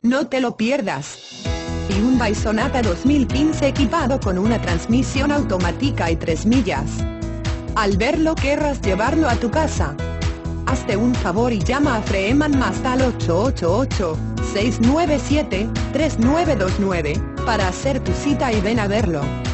No te lo pierdas. Hyundai Sonata 2015 equipado con una transmisión automática y 3 millas. Al verlo querrás llevarlo a tu casa. Hazte un favor y llama a Freeman más al 888-697-3929 para hacer tu cita y ven a verlo.